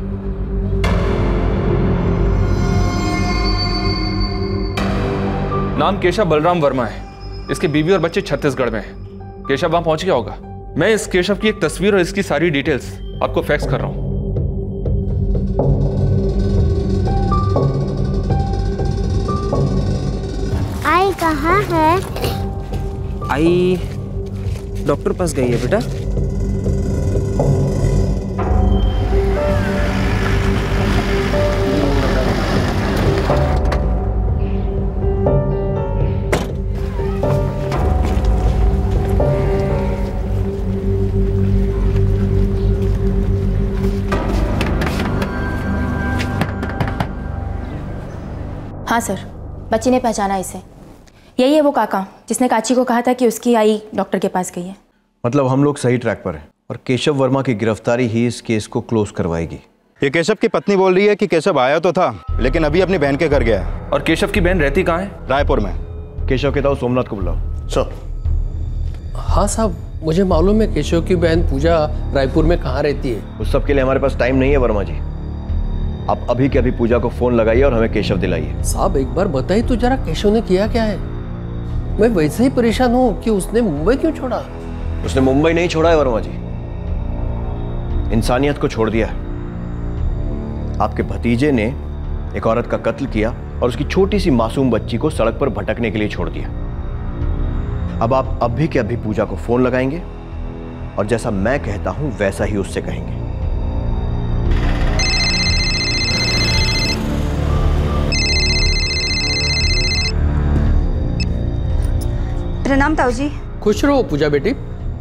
नाम केशव बलराम वर्मा है। इसके बीवी और बच्चे छत्तीसगढ़ में हैं। केशव वहां पहुंच गया होगा। मैं इस केशव की एक तस्वीर और इसकी सारी डिटेल्स आपको फैक्स कर रहा हूं।
आई कहाँ है?
आई डॉक्टर पास गई है बेटा।
हाँ सर, बच्ची ने पहचाना इसे। यही है वो काका जिसने काची को कहा था कि उसकी आई डॉक्टर के पास गई है।
मतलब हम लोग सही ट्रैक पर हैं और केशव वर्मा की गिरफ्तारी ही इस केस को क्लोज करवाएगी।
ये केशव की पत्नी बोल रही है कि केशव आया तो था लेकिन अभी अपनी बहन के घर गया है।
और केशव की बहन रहती कहाँ है?
रायपुर में।
केशव के ताऊ सोमनाथ को बुलाओ।
सर।
हाँ साहब, मुझे मालूम है केशव की बहन पूजा रायपुर में कहाँ रहती है।
उस सब के लिए हमारे पास टाइम नहीं है वर्मा जी। आप अभी के अभी पूजा को फोन लगाइए और हमें केशव दिलाइए।
साहब एक बार बताइए तो जरा केशव ने किया क्या है? मैं वैसे ही परेशान हूँ कि उसने मुंबई क्यों छोड़ा।
उसने मुंबई नहीं छोड़ा है वर्मा जी, इंसानियत को छोड़ दिया है। आपके भतीजे ने एक औरत का कत्ल किया और उसकी छोटी सी मासूम बच्ची को सड़क पर भटकने के लिए छोड़ दिया। अब आप अभी के अभी पूजा को फोन लगाएंगे और जैसा मैं कहता हूं वैसा ही उससे कहेंगे।
प्रणाम ताऊ जी।
खुश रहो पूजा बेटी।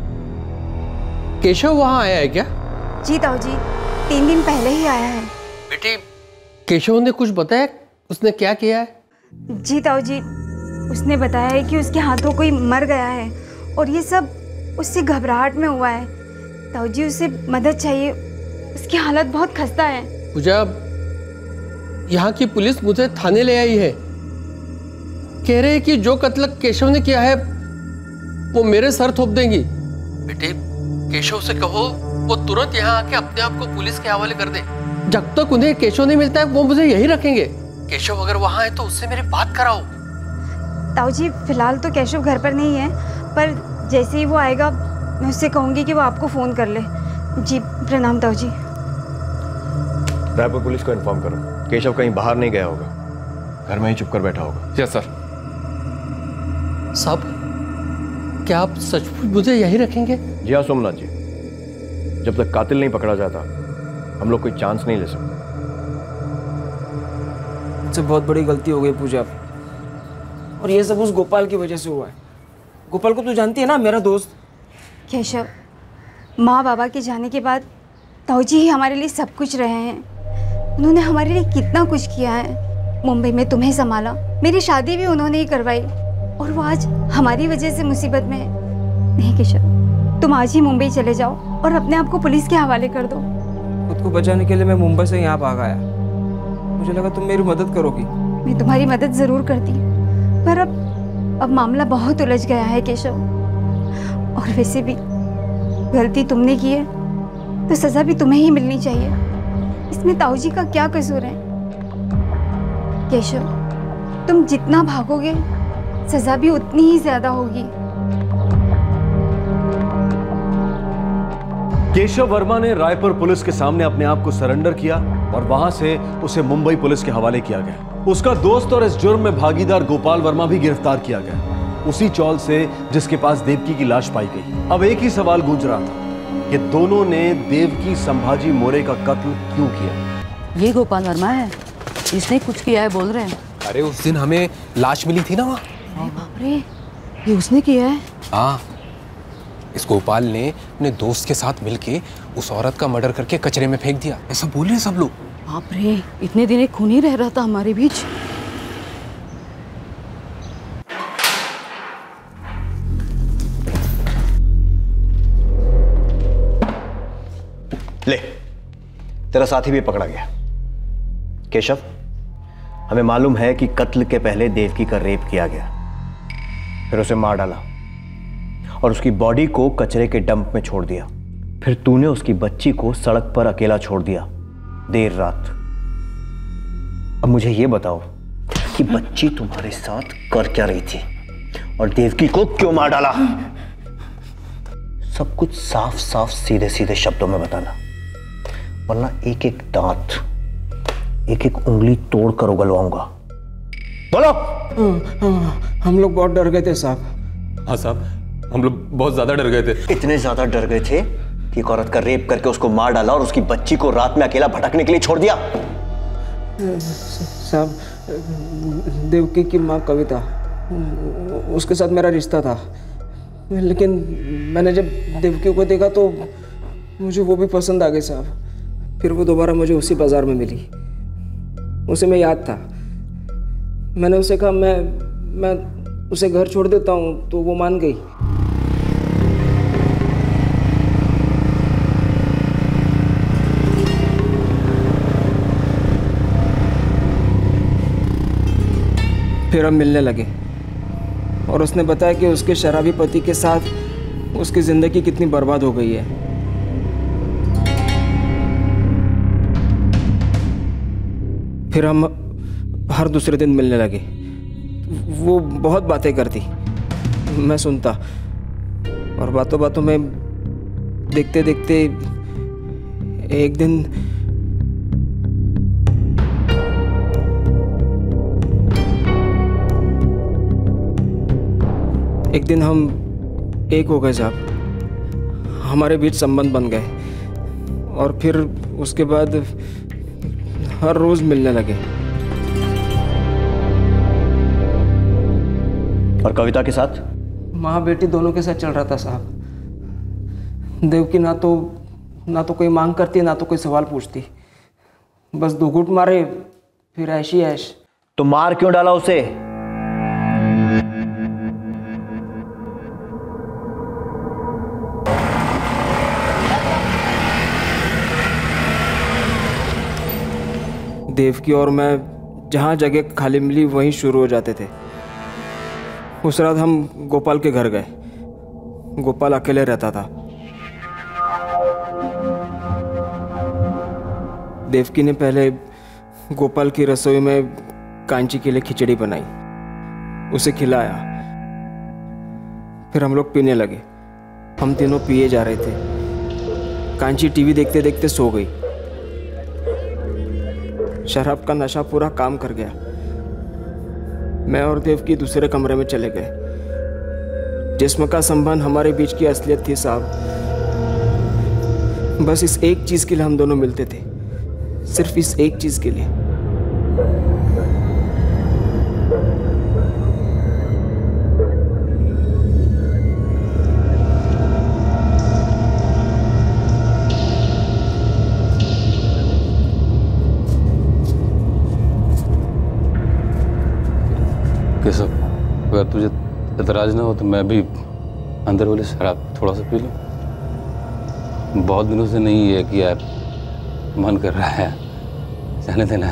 केशव वहाँ आया है क्या?
जी ताऊ जी, 3 दिन पहले ही आया है।
बेटी, केशव ने कुछ बताया उसने क्या किया है?
जी ताऊ जी, उसने बताया है कि उसके हाथों कोई मर गया है और ये सब उससे घबराहट में हुआ है। ताऊ जी, उसे मदद चाहिए, उसकी हालत बहुत खस्ता है।
पूजा, यहाँ की पुलिस मुझे थाने ले आई है। कह रहे हैं कि जो कत्ल केशव ने किया है वो मेरे सर थोप देंगी। बेटे, केशव से कहो वो तुरंत यहाँ आके अपने आप को पुलिस के हवाले कर दे। जब तक उन्हें केशव नहीं मिलता है वो मुझे यही रखेंगे। केशव अगर वहाँ है तो उससे मेरी बात कराओ।
ताऊ जी, फिलहाल तो केशव घर पर नहीं है, पर जैसे ही वो आएगा मैं उससे कहूँगी कि वो आपको फ़ोन कर ले। जी प्रणाम ताऊ जी।
रायपुर पुलिस को इन्फॉर्म करो, केशव कहीं बाहर नहीं गया होगा, घर में ही चुप कर बैठा होगा।
Yes sir.
साहब, क्या आप सचमुच मुझे यही रखेंगे?
जी हाँ सोमनाथ जी, जब तक कातिल नहीं पकड़ा जाता हम लोग कोई चांस नहीं ले सकते।
मुझसे बहुत बड़ी गलती हो गई पूजा, और ये सब उस गोपाल की वजह से हुआ है। गोपाल को तू जानती है ना, मेरा दोस्त।
केशव, माँ बाबा के जाने के बाद ताऊ जी ही हमारे लिए सब कुछ रहे हैं। उन्होंने हमारे लिए कितना कुछ किया है। मुंबई में तुम्हें संभाला, मेरी शादी भी उन्होंने ही करवाई, और वो आज हमारी वजह से मुसीबत में है। नहीं केशव, तुम आज ही मुंबई चले जाओ और अपने आप को पुलिस के हवाले कर दो।
खुद को बचाने के लिए मैं मुंबई से यहाँ भाग आया। मुझे लगा तुम मेरी मदद करोगी।
मैं तुम्हारी मदद जरूर करती, पर अब मामला बहुत उलझ गया है केशव। और वैसे भी गलती तुमने की है तो सजा भी तुम्हें ही मिलनी चाहिए। इसमें ताऊ जी का क्या कसूर है? केशव, तुम जितना भागोगे सजा भी उतनी ही ज्यादा होगी।
केशव वर्मा ने रायपुर पुलिस के सामने अपने आप को सरेंडर किया और वहां से उसे मुंबई पुलिस के हवाले किया गया। उसका दोस्त और इस जुर्म में भागीदार गोपाल वर्मा भी गिरफ्तार किया गया, उसी चौल से जिसके पास देवकी की लाश पाई गई। अब एक ही सवाल गूंज रहा था कि दोनों ने देवकी संभाजी मोरे का कत्ल क्यों किया?
ये गोपाल वर्मा है, इसने कुछ किया है बोल रहे हैं।
अरे उस दिन हमें लाश मिली थी ना वहाँ।
बाप रे, ये उसने किया है?
हाँ, इस गोपाल ने अपने दोस्त के साथ मिलके उस औरत का मर्डर करके कचरे में फेंक दिया, ऐसा बोल रहे हैं सब लोग।
बाप रे, इतने दिन एक खूनी रह रहा था हमारे बीच।
ले, तेरा साथी भी पकड़ा गया। केशव, हमें मालूम है कि कत्ल के पहले देवकी का रेप किया गया, फिर उसे मार डाला और उसकी बॉडी को कचरे के डंप में छोड़ दिया। फिर तूने उसकी बच्ची को सड़क पर अकेला छोड़ दिया देर रात। अब मुझे यह बताओ कि बच्ची तुम्हारे साथ कर क्या रही थी और देवकी को क्यों मार डाला? सब कुछ साफ साफ सीधे सीधे शब्दों में बताना, वरना एक एक दांत, एक एक उंगली तोड़ कर उगलवाऊंगा। बोलो।
हम लोग बहुत डर गए थे साहब।
हाँ साहब, हम लोग बहुत ज्यादा डर गए थे।
इतने ज्यादा डर गए थे कि एक औरत का रेप करके उसको मार डाला और उसकी बच्ची को रात में अकेला भटकने के लिए छोड़ दिया।
साहब, देवकी की माँ कविता, उसके साथ मेरा रिश्ता था, लेकिन मैंने जब देवकी को देखा तो मुझे वो भी पसंद आ गई साहब। फिर वो दोबारा मुझे उसी बाजार में मिली, उसे मैं याद था। मैंने उसे कहा मैं उसे घर छोड़ देता हूँ, तो वो मान गई। फिर हम मिलने लगे और उसने बताया कि उसके शराबी पति के साथ उसकी जिंदगी कितनी बर्बाद हो गई है। फिर हम हर दूसरे दिन मिलने लगे। वो बहुत बातें करती, मैं सुनता, और बातों बातों में देखते देखते एक दिन हम एक हो गए साहब। हमारे बीच संबंध बन गए और फिर उसके बाद हर रोज मिलने लगे।
और कविता के साथ?
माँ बेटी दोनों के साथ चल रहा था साहब। देवकी ना तो कोई मांग करती ना तो कोई सवाल पूछती, बस 2 घूंट मारे फिर ऐश ही ऐश।
तो मार क्यों डाला उसे?
देवकी और मैं जहाँ जगह खाली मिली वहीं शुरू हो जाते थे। उस रात हम गोपाल के घर गए। गोपाल अकेले रहता था। देवकी ने पहले गोपाल की रसोई में कांची के लिए खिचड़ी बनाई, उसे खिलाया। फिर हम लोग पीने लगे। हम तीनों पिए जा रहे थे। कांची टीवी देखते देखते सो गई। शराब का नशा पूरा काम कर गया। मैं और देवकी दूसरे कमरे में चले गए। जिस्म का संबंध हमारे बीच की असलियत थी साहब। बस इस एक चीज के लिए हम दोनों मिलते थे, सिर्फ इस एक चीज के लिए।
केशव, अगर तुझे एतराज ना हो तो मैं भी अंदर वाली शराब थोड़ा सा पी लूं। बहुत दिनों से नहीं ये किया, मन कर रहा है, जाने देना।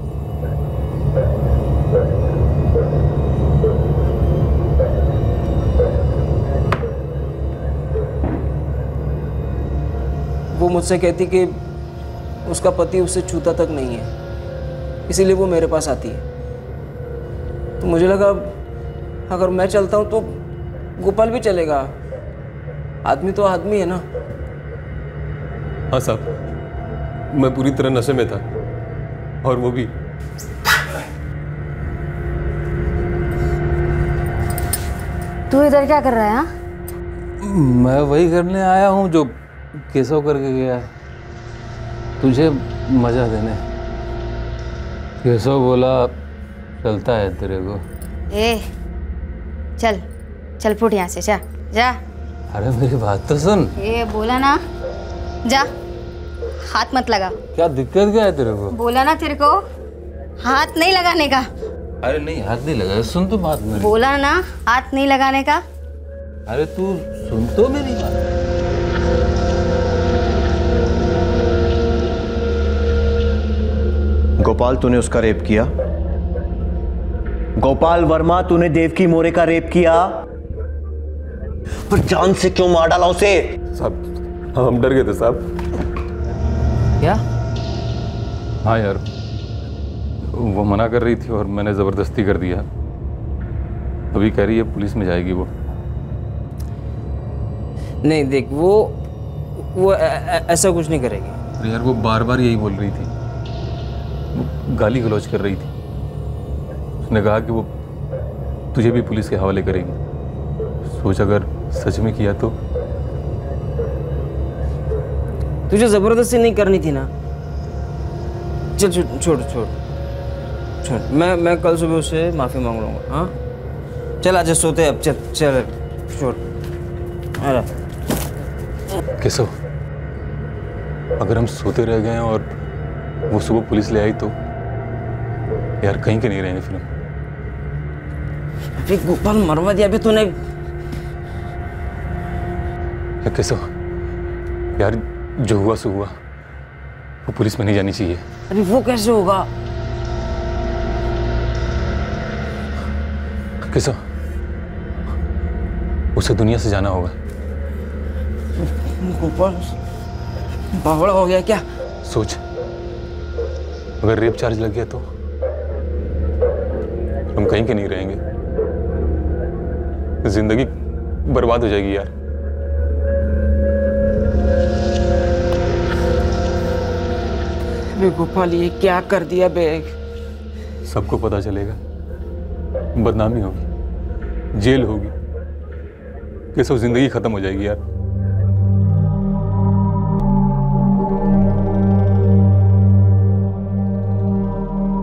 वो मुझसे कहती कि उसका पति उससे छूता तक नहीं है, इसीलिए वो मेरे पास आती है। तो मुझे लगा अगर मैं चलता हूँ तो गोपाल भी चलेगा। आदमी तो आदमी है ना।
हाँ साहब, मैं पूरी तरह नशे में था, और वो भी।
तू इधर क्या कर रहा है? हाँ,
मैं वही करने आया हूँ जो केशव करके गया है, तुझे मजा देने। केशव बोला चलता है तेरे को।
चल चल फुट यहाँ से, जा जा।
अरे मेरी बात तो सुन।
बोला ना, जा, हाथ मत लगा।
क्या दिक्कत क्या है तेरे को?
बोला ना तेरे को हाथ नहीं लगाने का।
अरे नहीं, हाथ नहीं लगा, सुन तो बात मेरी।
बोला ना हाथ नहीं लगाने का।
अरे तू सुन तो मेरी बात।
गोपाल, तूने उसका रेप किया? गोपाल वर्मा, तूने देवकी मोरे का रेप किया? पर जान से क्यों मार डाला उसे?
साहब, हम डर गए थे साहब।
क्या?
हाँ यार, वो मना कर रही थी और मैंने जबरदस्ती कर दिया। अभी कह रही है पुलिस में जाएगी वो।
नहीं देख, वो ऐसा कुछ नहीं करेगी।
अरे यार, वो बार बार यही बोल रही थी, वो गाली गलौज कर रही थी। उसने कहा कि वो तुझे भी पुलिस के हवाले करेगी। सोच अगर सच में किया तो।
तुझे जबरदस्ती नहीं करनी थी ना। चल छोड़ छोड़ छोड़, मैं कल सुबह उससे माफी मांग लूंगा। हाँ चल, आज सोते अब। चल चल छोड़।
केशव, अगर हम सोते रह गए और वो सुबह पुलिस ले आई तो यार कहीं के नहीं रहेंगे फिर।
अभी गोपाल मरवा दिया अभी तूने।
केशव यार, जो हुआ सो हुआ, वो पुलिस में नहीं जानी चाहिए।
अरे वो कैसे होगा?
केशव, उसे दुनिया से जाना होगा।
गोपाल बावड़ा हो गया क्या?
सोच, अगर रेप चार्ज लग गया तो हम कहीं के नहीं रहेंगे, जिंदगी बर्बाद हो जाएगी यार।
बे गोपाल, ये क्या कर दिया बे?
सबको पता चलेगा, बदनामी होगी, जेल होगी, केशव जिंदगी खत्म हो जाएगी यार।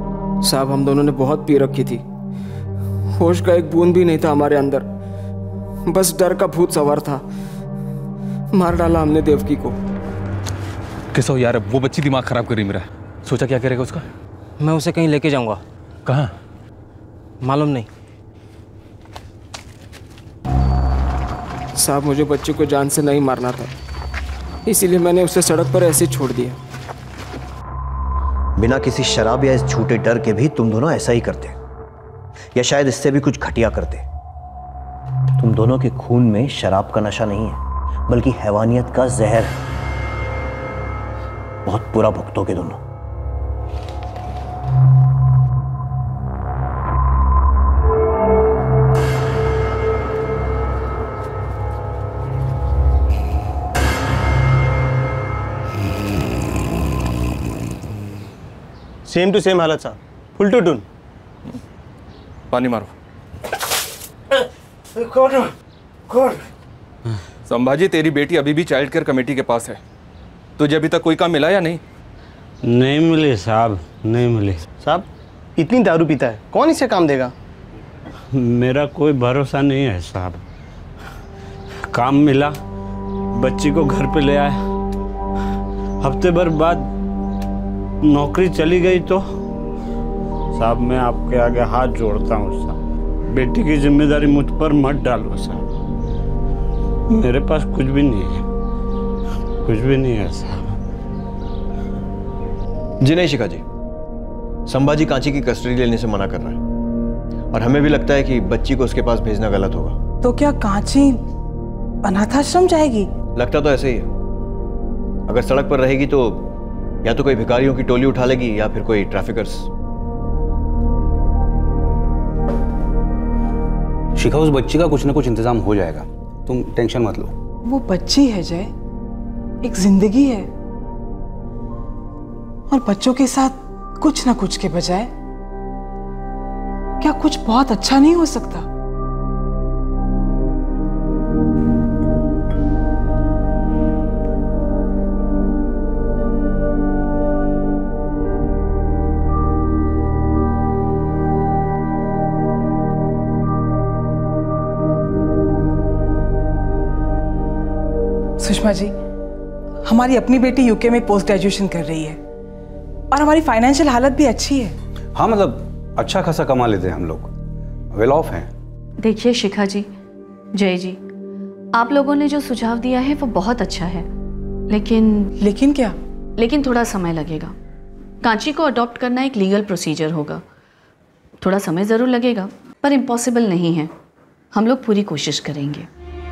साहब, हम दोनों ने बहुत पी रखी थी। होश का एक बूंद भी नहीं था हमारे अंदर। बस डर का भूत सवार था, मार डाला हमने देवकी को।
कैसा हो यार, वो बच्ची दिमाग खराब कर रही मेरा। सोचा क्या करेगा उसका?
मैं उसे कहीं लेके जाऊंगा।
कहाँ?
मालूम नहीं साहब, मुझे बच्ची को जान से नहीं मारना था, इसीलिए मैंने उसे सड़क पर ऐसे ही छोड़ दिया।
बिना किसी शराब या इस झूठे डर के भी तुम दोनों ऐसा ही करते, या शायद इससे भी कुछ घटिया करते। तुम दोनों के खून में शराब का नशा नहीं है, बल्कि हैवानियत का जहर है। बहुत बुरा भुगतोगे दोनों।
सेम टू सेम हालत साहब, फुल टू डून।
पानी मारो।
कौन?
संभाजी, तेरी बेटी अभी भी चाइल्ड केयर कमेटी के पास है। तुझे अभी तक कोई काम मिला या नहीं?
नहीं मिले साहब, नहीं मिले।
साहब इतनी दारू पीता है, कौन इसे काम देगा?
मेरा कोई भरोसा नहीं है साहब। काम मिला, बच्ची को घर पे ले आया, हफ्ते भर बाद नौकरी चली गई तो साहब मैं आपके आगे हाथ जोड़ता हूँ साहब, बेटी की जिम्मेदारी मुझ पर मत डालो साहब। मेरे पास कुछ भी नहीं है, कुछ भी नहीं है साहब।
जी नहीं शिखा जी, संभाजी कांची की कस्टडी लेने से मना कर रहा है, और हमें भी लगता है कि बच्ची को उसके पास भेजना गलत होगा।
तो क्या कांची अनाथाश्रम जाएगी?
लगता तो ऐसे ही है। अगर सड़क पर रहेगी तो या तो कोई भिखारियों की टोली उठा लेगी या फिर कोई ट्रैफिकर्स।
शिखा, उस बच्ची का कुछ ना कुछ इंतजाम हो जाएगा, तुम टेंशन मत लो।
वो बच्ची है जय, एक जिंदगी है, और बच्चों के साथ कुछ ना कुछ के बजाय क्या कुछ बहुत अच्छा नहीं हो सकता? सुषमा जी, हमारी अपनी बेटी यूके में पोस्ट ग्रेजुएशन कर रही है, और हमारी फाइनेंशियल हालत भी अच्छी है।
हाँ, मतलब अच्छा खासा कमा लेते हैं हम लोग, वेल ऑफ हैं।
देखिए शिखा जी, जय जी, आप लोगों ने जो सुझाव दिया है वो बहुत अच्छा है,
लेकिन क्या?
लेकिन थोड़ा समय लगेगा। कांची को अडॉप्ट करना एक लीगल प्रोसीजर होगा, थोड़ा समय ज़रूर लगेगा, पर इम्पॉसिबल नहीं है। हम लोग पूरी कोशिश करेंगे।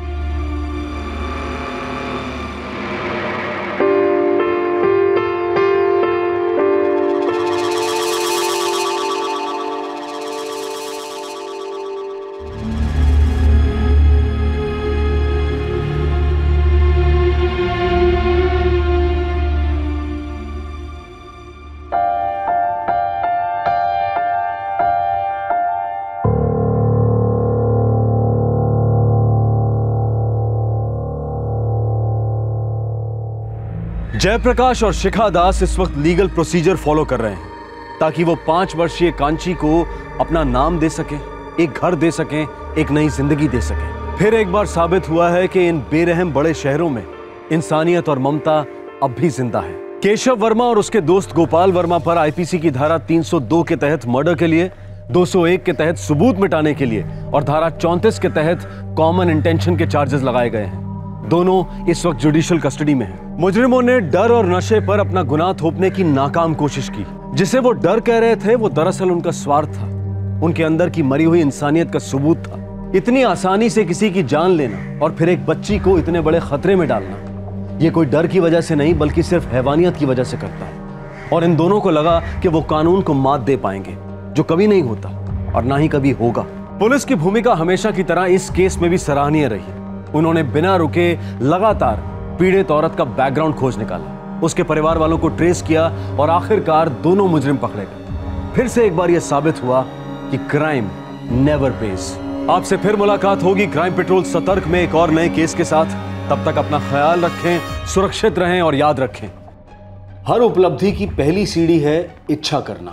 जयप्रकाश और शिखा दास इस वक्त लीगल प्रोसीजर फॉलो कर रहे हैं ताकि वो 5 वर्षीय कांची को अपना नाम दे सकें, एक घर दे सकें, एक नई जिंदगी दे सकें। फिर एक बार साबित हुआ है कि इन बेरहम बड़े शहरों में इंसानियत और ममता अब भी जिंदा है। केशव वर्मा और उसके दोस्त गोपाल वर्मा पर आईपीसी की धारा 302 के तहत मर्डर के लिए, 201 के तहत सबूत मिटाने के लिए और धारा 34 के तहत कॉमन इंटेंशन के चार्जेस लगाए गए हैं। दोनों इस वक्त जुडिशियल कस्टडी में हैं। मुजरिमों ने डर और नशे पर अपना गुनाह थोपने की नाकाम कोशिश की। जिसे वो डर कह रहे थे वो दरअसल उनका स्वार्थ था, उनके अंदर की मरी हुई इंसानियत का सबूत था। इतनी आसानी से किसी की जान लेना और फिर एक बच्ची को इतने बड़े खतरे में डालना, ये कोई डर की वजह से नहीं बल्कि सिर्फ हैवानियत की वजह से करता है। और इन दोनों को लगा कि वो कानून को मात दे पाएंगे, जो कभी नहीं होता और ना ही कभी होगा। पुलिस की भूमिका हमेशा की तरह इस केस में भी सराहनीय रही। उन्होंने बिना रुके लगातार पीड़ित औरत का बैकग्राउंड खोज निकाला, उसके परिवार वालों को ट्रेस किया और आखिरकार दोनों मुजरिम पकड़े गए। फिर से एक बार यह साबित हुआ कि क्राइम नेवर पेज। आपसे फिर मुलाकात होगी क्राइम पेट्रोल सतर्क में एक और नए केस के साथ। तब तक अपना ख्याल रखें, सुरक्षित रहें और याद रखें, हर उपलब्धि की पहली सीढ़ी है इच्छा करना।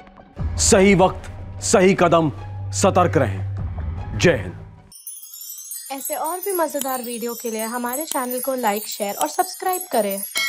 सही वक्त, सही कदम, सतर्क रहें। जय हिंद।
ऐसे और भी मज़ेदार वीडियो के लिए हमारे चैनल को लाइक, शेयर और सब्सक्राइब करें।